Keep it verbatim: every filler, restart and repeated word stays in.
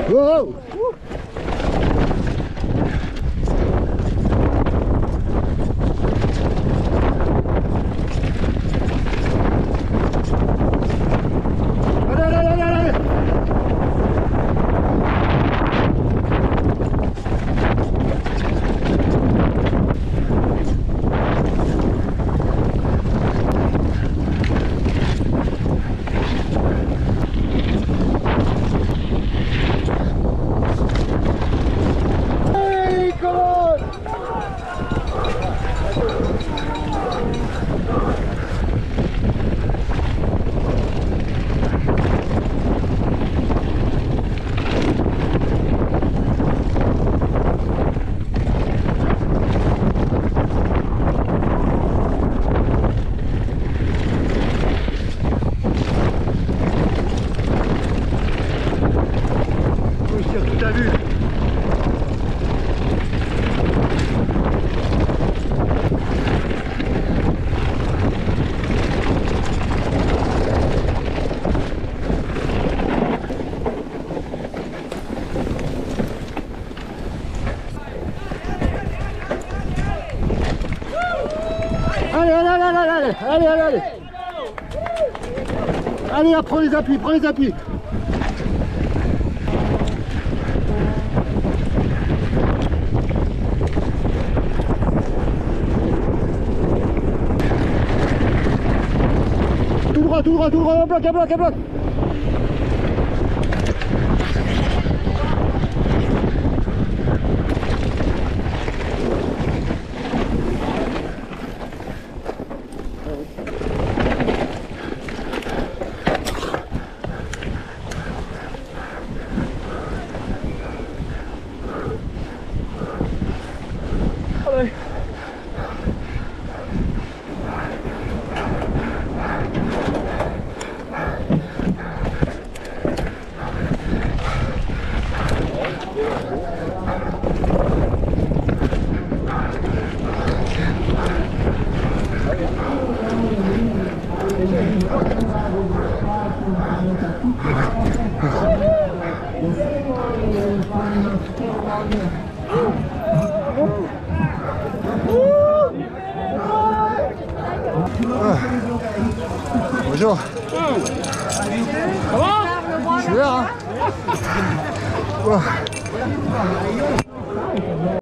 Wow. Allez, allez, allez, allez. Hey, come on. Oui, c'est tout à vue. Allez, allez, allez, allez, allez, allez, allez, allez. Allez, là, prends les appuis, prends les appuis. Tout droit, tout droit, tout droit, un bloc, un bloc, un bloc. Allez. Ah. Bonjour. Ça va? Je suis là, hein. Oh.